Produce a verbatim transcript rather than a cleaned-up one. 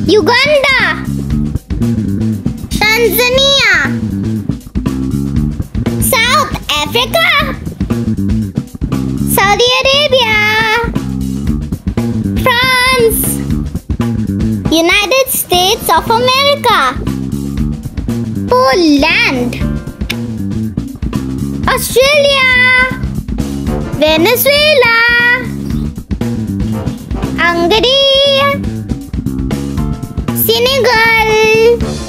Uganda, Tanzania, South Africa, Saudi Arabia, France, United States of America, Poland, Australia, Venezuela, Hungary, Senegal,